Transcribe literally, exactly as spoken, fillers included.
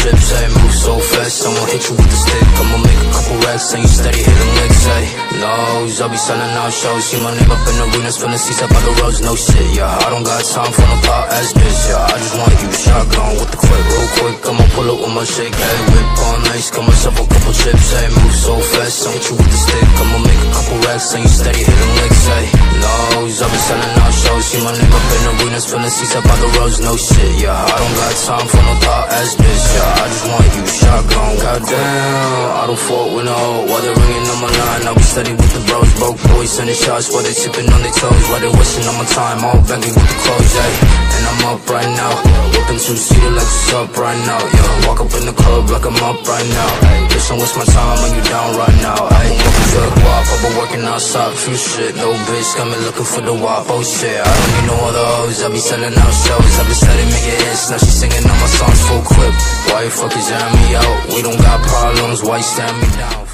chips, ayy. Move so fast, I'ma hit you with the stick. I'ma make a couple racks, and you steady hitting licks, ayy. Nose, I'll be selling out shows. See my name up in arenas, filling seats up by the roads, no shit, yeah. I don't got time for no pop ass bitch, yeah. I just want you shotgun with the clip, real quick. I'ma pull up with my shake, ayy. Whip on ice, got myself a couple chips, ayy. Move so fast, I'll hit you with the stick. I'ma make a couple racks, and you steady hitting licks, ayy. Nose, I'll be selling out shows. See my name up in arenas, filling seats up by the roads, no shit, yeah. I don't got time for no pop ass bitch, yeah. I just want you shotgun. Goddamn, I don't fault with no. While they're ringing on my line, I'll be steady with the bros. Broke boys sending shots while they tipping on their toes. While they wasting on my time, all begging with the clothes, ayy. And I'm up right now, whipping two-seater like what's up right now, yeah. Walk up in the club like I'm up right now, ayy. Bitch, don't waste my time when you down right now, ayy. Walking to the guap, I've been working outside, few shit. No bitch, got me looking for the wop, oh shit. I don't need no other hoes, I be selling out shows. I be steady making hits, now she singing all my songs full clip. Why you fuckers airing me out? We don't got problems, why you staring me down?